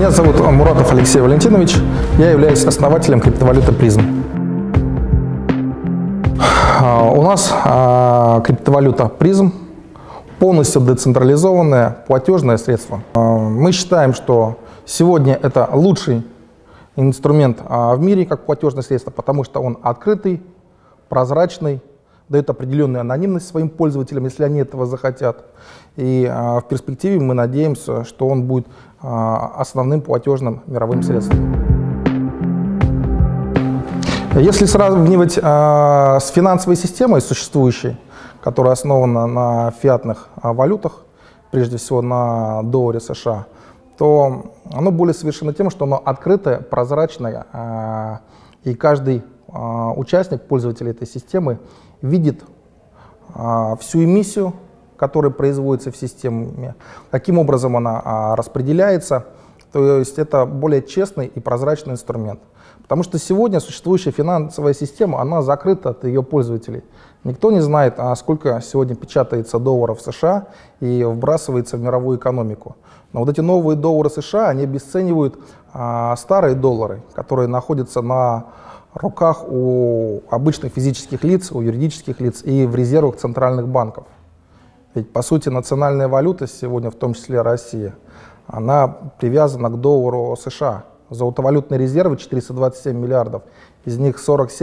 Меня зовут Муратов Алексей Валентинович, я являюсь основателем криптовалюты Призм. У нас криптовалюта Призм полностью децентрализованное платежное средство. Мы считаем, что сегодня это лучший инструмент в мире как платежное средство, потому что он открытый, прозрачный, дает определенную анонимность своим пользователям, если они этого захотят. И в перспективе мы надеемся, что он будет основным платежным мировым средством. Если сравнивать с финансовой системой существующей, которая основана на фиатных валютах, прежде всего на долларе США, то оно более совершенно тем, что оно открытое, прозрачное, и каждый участник, пользователь этой системы, видит всю эмиссию, которая производится в системе, каким образом она распределяется. То есть это более честный и прозрачный инструмент. Потому что сегодня существующая финансовая система, она закрыта от ее пользователей. Никто не знает, сколько сегодня печатается долларов США и вбрасывается в мировую экономику. Но вот эти новые доллары США, они обесценивают старые доллары, которые находятся на руках у обычных физических лиц, у юридических лиц и в резервах центральных банков. Ведь, по сути, национальная валюта сегодня, в том числе Россия, она привязана к доллару США. Золотовалютные резервы 427 миллиардов, из них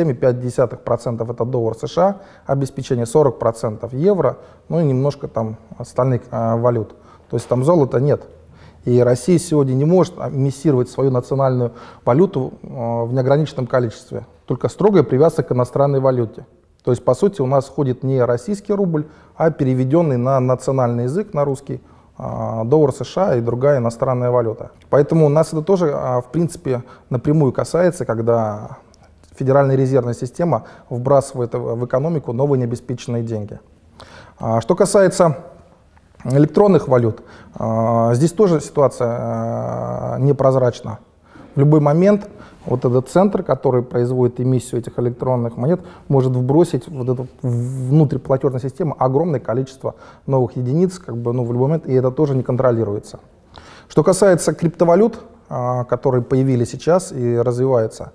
47,5% это доллар США, обеспечение 40% евро, ну и немножко там остальных валют. То есть там золота нет. И Россия сегодня не может эмиссировать свою национальную валюту в неограниченном количестве, только строгая привязка к иностранной валюте. То есть, по сути, у нас ходит не российский рубль, а переведенный на национальный язык, на русский, доллар США и другая иностранная валюта. Поэтому нас это тоже, в принципе, напрямую касается, когда Федеральная резервная система вбрасывает в экономику новые необеспеченные деньги. Что касается электронных валют, здесь тоже ситуация непрозрачна. В любой момент вот этот центр, который производит эмиссию этих электронных монет, может вбросить вот эту внутрь платежной системы огромное количество новых единиц, в любой момент, и это тоже не контролируется. Что касается криптовалют, которые появились сейчас и развиваются,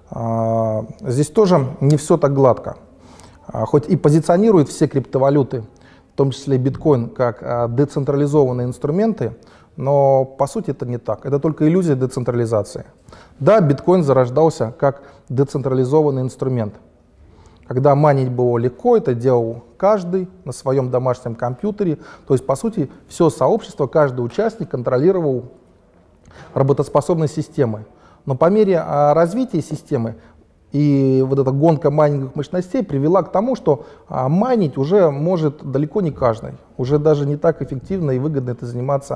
здесь тоже не все так гладко. Хоть и позиционируют все криптовалюты, в том числе биткоин, как децентрализованные инструменты, но по сути это не так. Это только иллюзия децентрализации. Да, биткоин зарождался как децентрализованный инструмент. Когда майнить было легко, это делал каждый на своем домашнем компьютере. То есть, по сути, все сообщество, каждый участник контролировал работоспособность системы. Но по мере развития системы и вот эта гонка майнинговых мощностей привела к тому, что майнить уже может далеко не каждый. Уже даже не так эффективно и выгодно этим заниматься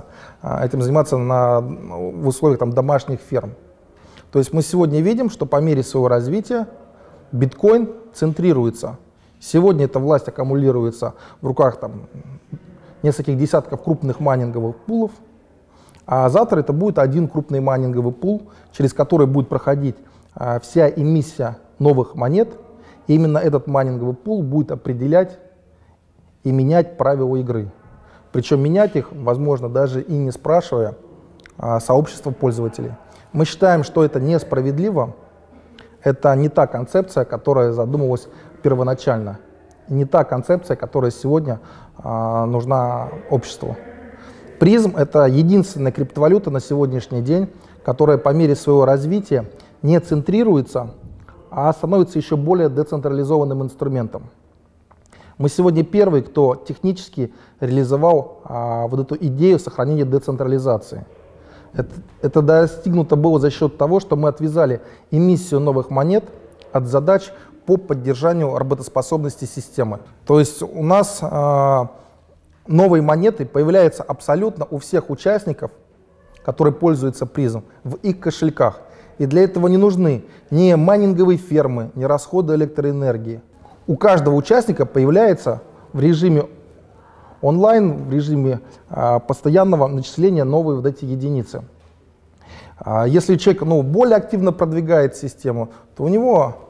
в условиях домашних ферм. То есть мы сегодня видим, что по мере своего развития биткоин центрируется. Сегодня эта власть аккумулируется в руках нескольких десятков крупных майнинговых пулов, а завтра это будет один крупный майнинговый пул, через который будет проходить вся эмиссия новых монет. И именно этот майнинговый пул будет определять и менять правила игры. Причем менять их, возможно, даже и не спрашивая сообщество пользователей. Мы считаем, что это несправедливо. Это не та концепция, которая задумывалась первоначально. И не та концепция, которая сегодня нужна обществу. Призм — это единственная криптовалюта на сегодняшний день, которая по мере своего развития не центрируется, а становится еще более децентрализованным инструментом. Мы сегодня первые, кто технически реализовал вот эту идею сохранения децентрализации. Это достигнуто было за счет того, что мы отвязали эмиссию новых монет от задач по поддержанию работоспособности системы. То есть у нас новые монеты появляются абсолютно у всех участников, которые пользуются Призм, в их кошельках. И для этого не нужны ни майнинговые фермы, ни расходы электроэнергии. У каждого участника появляется в режиме онлайн, в режиме постоянного начисления новые вот эти единицы. Если человек более активно продвигает систему, то у него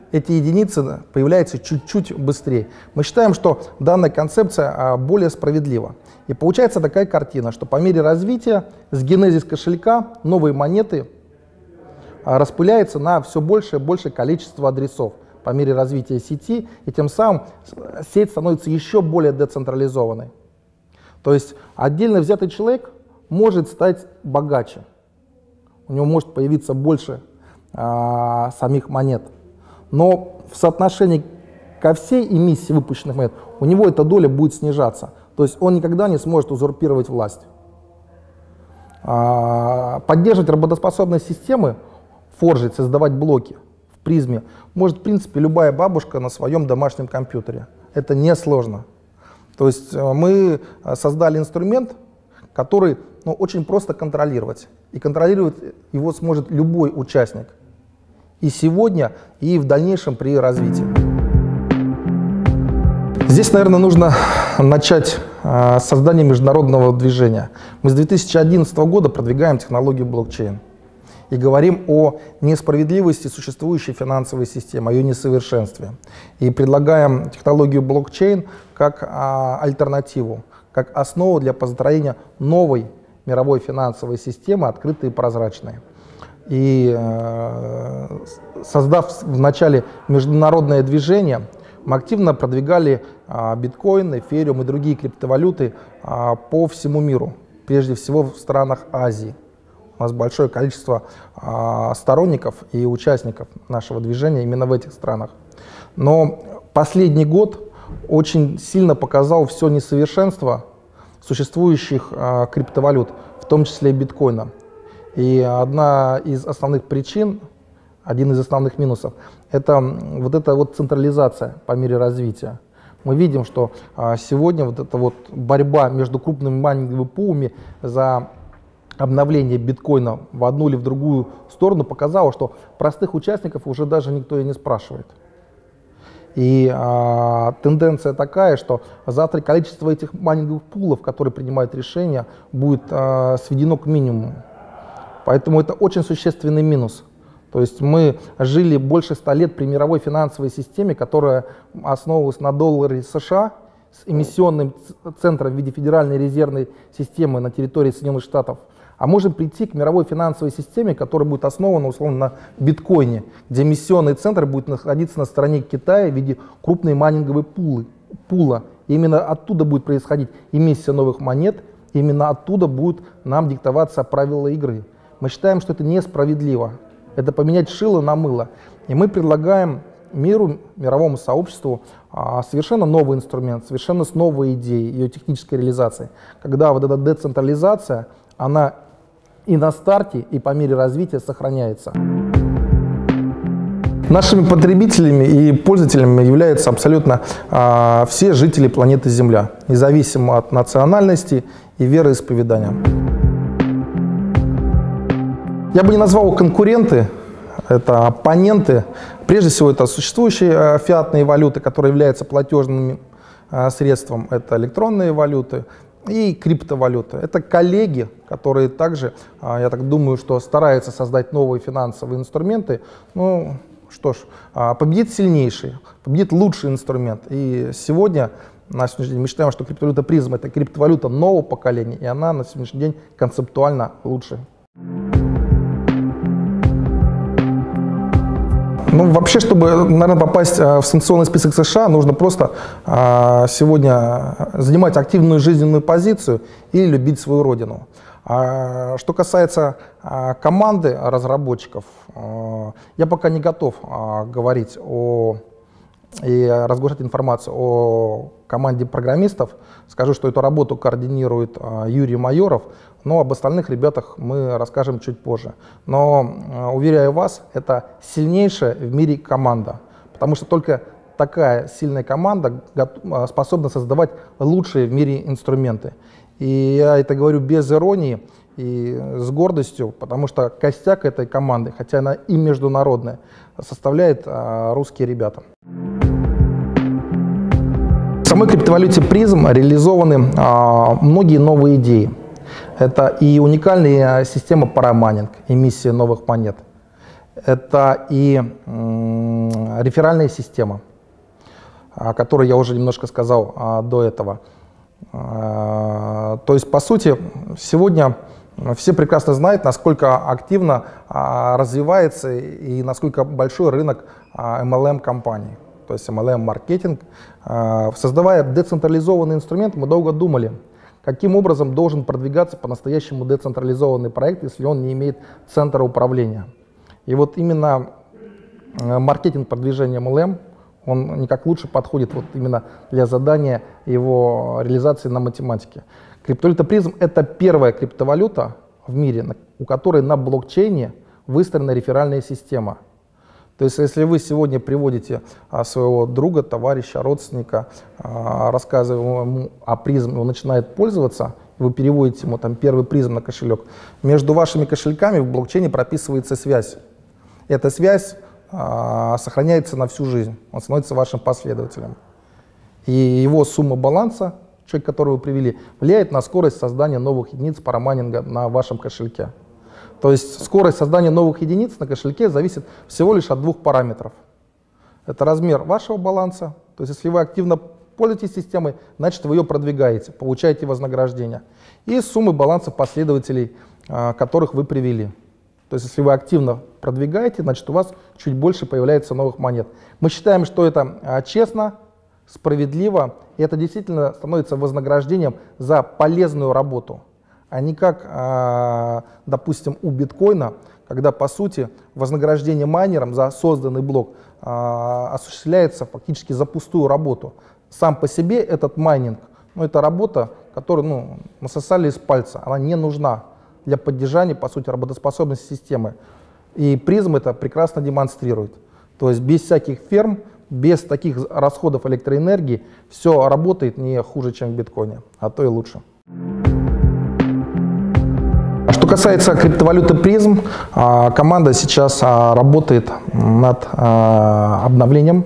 эти единицы появляются чуть-чуть быстрее. Мы считаем, что данная концепция более справедлива. И получается такая картина, что по мере развития с генезис кошелька новые монеты распыляются на все большее и большее количество адресов по мере развития сети, и тем самым сеть становится еще более децентрализованной. То есть отдельно взятый человек может стать богаче, у него может появиться больше самих монет, но в соотношении ко всей эмиссии выпущенных монет у него эта доля будет снижаться, то есть он никогда не сможет узурпировать власть. Поддерживать работоспособные системы, форжить, создавать блоки в призме может, в принципе, любая бабушка на своем домашнем компьютере. Это несложно. То есть мы создали инструмент, который очень просто контролировать. И контролировать его сможет любой участник. И сегодня, и в дальнейшем при развитии. Здесь, наверное, нужно начать с создания международного движения. Мы с 2011 года продвигаем технологию блокчейн. И говорим о несправедливости существующей финансовой системы, о ее несовершенстве. И предлагаем технологию блокчейн как альтернативу, как основу для построения новой мировой финансовой системы, открытой и прозрачной. И создав вначале международное движение, мы активно продвигали биткоин, эфириум и другие криптовалюты по всему миру, прежде всего в странах Азии. У нас большое количество сторонников и участников нашего движения именно в этих странах. Но последний год очень сильно показал все несовершенство существующих криптовалют, в том числе и биткоина. И одна из основных причин, один из основных минусов, это вот эта вот централизация по мере развития. Мы видим, что сегодня вот эта вот борьба между крупными майнинговыми пулами за обновление биткоина в одну или в другую сторону показало, что простых участников уже даже никто и не спрашивает. И тенденция такая, что завтра количество этих майнинговых пулов, которые принимают решения, будет сведено к минимуму. Поэтому это очень существенный минус. То есть мы жили больше 100 лет при мировой финансовой системе, которая основывалась на долларе США с эмиссионным центром в виде Федеральной резервной системы на территории Соединенных Штатов. А можем прийти к мировой финансовой системе, которая будет основана условно на биткоине, где эмиссионный центр будет находиться на стороне Китая в виде крупной майнинговой пула. И именно оттуда будет происходить эмиссия новых монет, именно оттуда будут нам диктоваться правила игры. Мы считаем, что это несправедливо. Это поменять шило на мыло. И мы предлагаем миру, мировому сообществу совершенно новый инструмент, совершенно с новой идеей ее технической реализации. Когда вот эта децентрализация, она и на старте, и по мере развития сохраняется. Нашими потребителями и пользователями являются абсолютно все жители планеты Земля, независимо от национальности и вероисповедания. Я бы не назвал их конкуренты, это оппоненты. Прежде всего, это существующие фиатные валюты, которые являются платежным средством, это электронные валюты и криптовалюты. Это коллеги, которые также, я так думаю, что стараются создать новые финансовые инструменты. Ну, что ж, победит сильнейший, победит лучший инструмент. И сегодня, на сегодняшний день, мы считаем, что криптовалюта призм — это криптовалюта нового поколения, и она на сегодняшний день концептуально лучше. Ну, вообще, чтобы, наверное, попасть в санкционный список США, нужно просто сегодня занимать активную жизненную позицию и любить свою родину. Что касается команды разработчиков, я пока не готов говорить и разглашать информацию о команде программистов. Скажу, что эту работу координирует Юрий Майоров, но об остальных ребятах мы расскажем чуть позже. Но, уверяю вас, это сильнейшая в мире команда, потому что только такая сильная команда способна создавать лучшие в мире инструменты. И я это говорю без иронии и с гордостью, потому что костяк этой команды, хотя она и международная, составляет русские ребята. В самой криптовалюте призм реализованы многие новые идеи. Это и уникальная система парамайнинг, эмиссия новых монет. это и реферальная система, о которой я уже немножко сказал до этого. То есть, по сути, сегодня все прекрасно знают, насколько активно развивается и насколько большой рынок MLM-компаний, то есть MLM-маркетинг. Создавая децентрализованный инструмент, мы долго думали, каким образом должен продвигаться по-настоящему децентрализованный проект, если он не имеет центра управления. И вот именно маркетинг продвижения MLM, он никак лучше подходит вот именно для задания его реализации на математике. Криптовалюта Призм — это первая криптовалюта в мире, у которой на блокчейне выстроена реферальная система. То есть если вы сегодня приводите своего друга, товарища, родственника, рассказывая ему о Призм, он начинает пользоваться, вы переводите ему там первый Призм на кошелек, между вашими кошельками в блокчейне прописывается связь. Эта связь сохраняется на всю жизнь, он становится вашим последователем. И его сумма баланса, человек, которого вы привели, влияет на скорость создания новых единиц парамайнинга на вашем кошельке. То есть скорость создания новых единиц на кошельке зависит всего лишь от двух параметров. Это размер вашего баланса, то есть если вы активно пользуетесь системой, значит вы ее продвигаете, получаете вознаграждение. И суммы баланса последователей, которых вы привели. То есть если вы активно продвигаете, значит у вас чуть больше появляется новых монет. Мы считаем, что это честно, справедливо, и это действительно становится вознаграждением за полезную работу, а не как, допустим, у биткоина, когда, по сути, вознаграждение майнерам за созданный блок осуществляется фактически за пустую работу. Сам по себе этот майнинг, это работа, которую насосали из пальца, она не нужна для поддержания, по сути, работоспособности системы. И Призм это прекрасно демонстрирует. То есть без всяких ферм, без таких расходов электроэнергии все работает не хуже, чем в биткоине, а то и лучше. Что касается криптовалюты Призм, команда сейчас работает над обновлением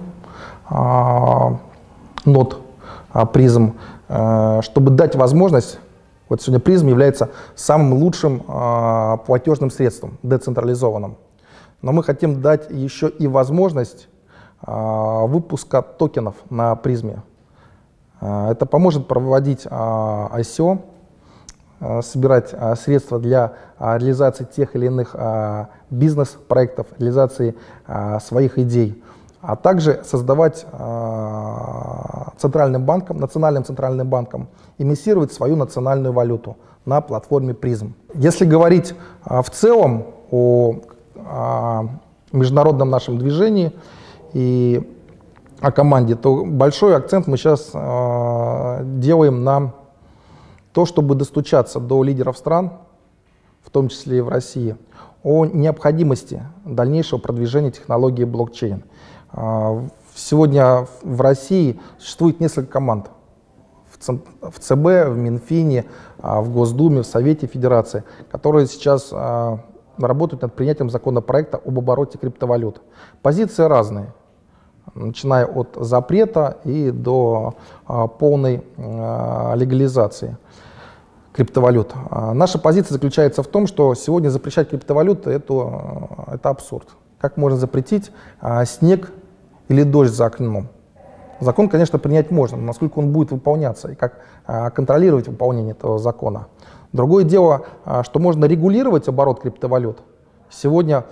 нод Призм, чтобы дать возможность. Вот сегодня Призм является самым лучшим платежным средством, децентрализованным. Но мы хотим дать еще и возможность выпуска токенов на Призме. Это поможет проводить ICO, собирать средства для реализации тех или иных бизнес-проектов, реализации своих идей, а также создавать центральным банкам, национальным центральным банкам, эмиссировать свою национальную валюту на платформе Призм. Если говорить в целом о международном нашем движении и о команде, то большой акцент мы сейчас делаем на то, чтобы достучаться до лидеров стран, в том числе и в России, о необходимости дальнейшего продвижения технологии блокчейн. Сегодня в России существует несколько команд. В ЦБ, в Минфине, в Госдуме, в Совете Федерации, которые сейчас работают над принятием законопроекта об обороте криптовалют. Позиции разные, начиная от запрета и до полной легализации криптовалют. Наша позиция заключается в том, что сегодня запрещать криптовалюты это абсурд. Как можно запретить снег или дождь за окном? Закон, конечно, принять можно, но насколько он будет выполняться и как контролировать выполнение этого закона. Другое дело, что можно регулировать оборот криптовалют. Сегодня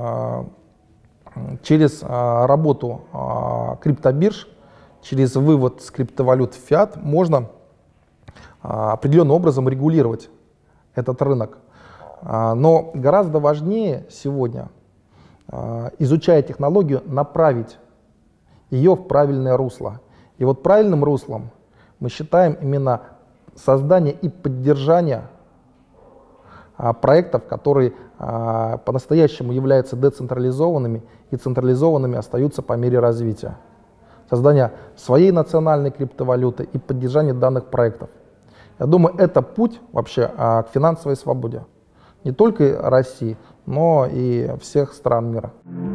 через работу криптобирж, через вывод с криптовалют в фиат можно определенным образом регулировать этот рынок. Но гораздо важнее сегодня, изучая технологию, направить ее в правильное русло. И вот правильным руслом мы считаем именно создание и поддержание проектов, которые по-настоящему являются децентрализованными и централизованными остаются по мере развития. Создание своей национальной криптовалюты и поддержание данных проектов. Я думаю, это путь вообще к финансовой свободе. Не только России, но и всех стран мира.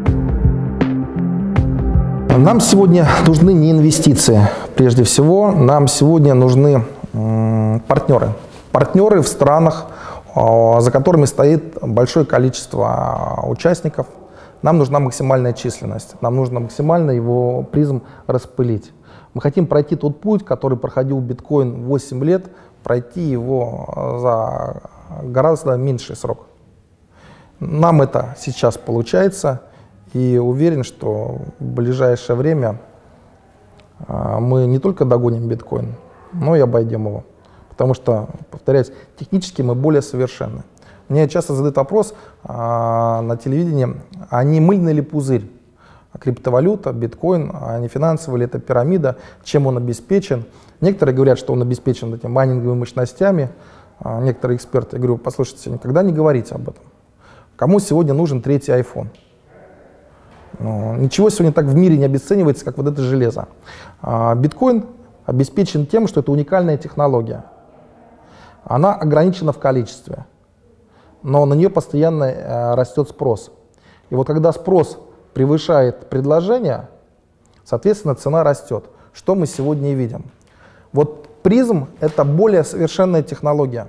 Нам сегодня нужны не инвестиции, прежде всего, нам сегодня нужны партнеры. Партнеры в странах, за которыми стоит большое количество участников, нам нужна максимальная численность, нам нужно максимально его призм распылить. Мы хотим пройти тот путь, который проходил биткоин 8 лет, пройти его за гораздо меньший срок. Нам это сейчас получается, и уверен, что в ближайшее время мы не только догоним биткоин, но и обойдем его. Потому что, повторяюсь, технически мы более совершенны. Мне часто задают вопрос на телевидении, а не мыльный ли пузырь? Криптовалюта, биткоин, а не финансовая ли это пирамида, чем он обеспечен? Некоторые говорят, что он обеспечен этими майнинговыми мощностями, некоторые эксперты. Я говорю, послушайте, никогда не говорите об этом. Кому сегодня нужен третий iPhone? Ничего сегодня так в мире не обесценивается, как вот это железо. Биткоин обеспечен тем, что это уникальная технология. Она ограничена в количестве, но на нее постоянно растет спрос. И вот когда спрос превышает предложение, соответственно, цена растет. Что мы сегодня и видим. Вот призм — это более совершенная технология.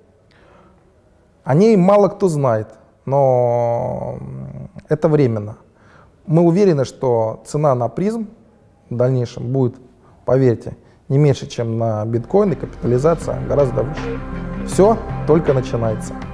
О ней мало кто знает, но это временно. Мы уверены, что цена на призм в дальнейшем будет, поверьте, не меньше, чем на биткоин, и капитализация гораздо выше. Все только начинается.